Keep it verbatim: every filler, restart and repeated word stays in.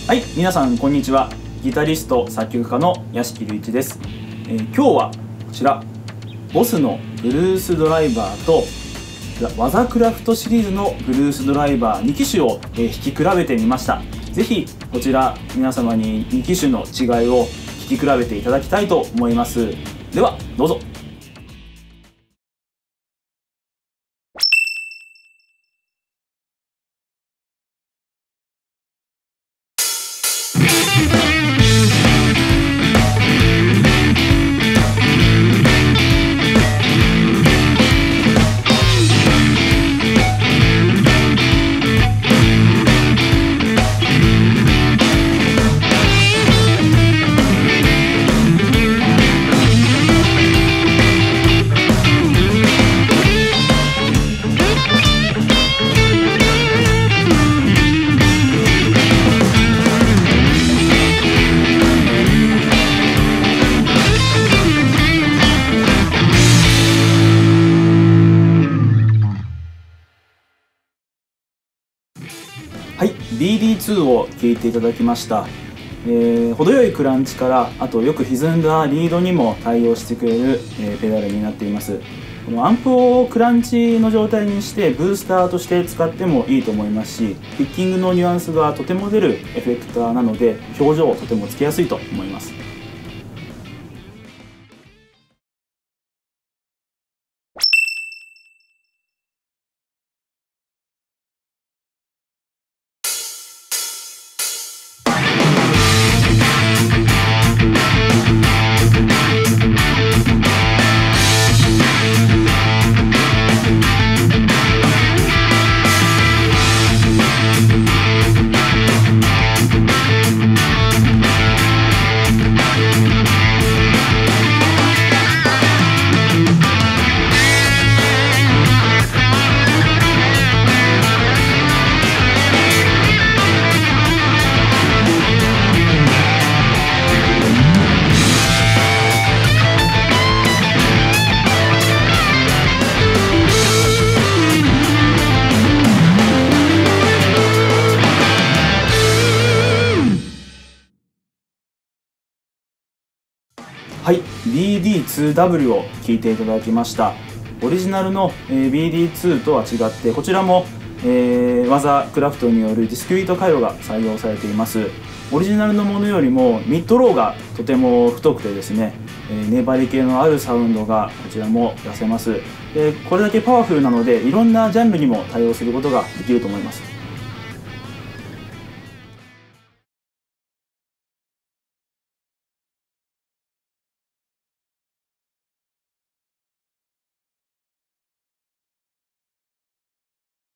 はい、皆さんこんにちは。ギタリスト作曲家の屋敷隆一です。えー、今日はこちらボスのブルースドライバーとワザクラフトシリーズのブルースドライバーに機種を、えー、弾き比べてみました。ぜひこちら皆様にに機種の違いを弾き比べていただきたいと思います。ではどうぞ。はい、ビーディーツー を聴いていただきました。えー、程よいクランチからあとよく歪んだリードにも対応してくれる、えー、ペダルになっています。このアンプをクランチの状態にしてブースターとして使ってもいいと思いますし、ピッキングのニュアンスがとても出るエフェクターなので表情とてもつけやすいと思います。はい、ビーディーツーダブリュー を聴いていただきました。オリジナルの ビーディーツー とは違ってこちらも、えー、ワザクラフトによるディスクリート回路が採用されています。オリジナルのものよりもミッドローがとても太くてですね、えー、粘り気のあるサウンドがこちらも出せます。でこれだけパワフルなのでいろんなジャンルにも対応することができると思います。